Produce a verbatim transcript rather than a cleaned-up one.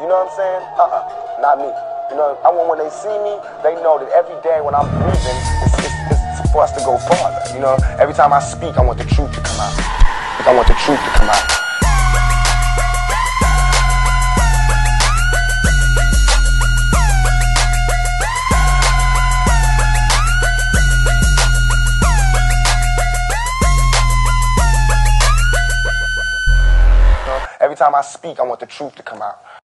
You know what I'm saying? Uh-uh, not me. You know, I want when they see me, they know that every day when I'm breathing, it's, it's, it's for us to go farther. You know, every time I speak, I want the truth to come out. I want the truth to come out. Every time I speak, I want the truth to come out.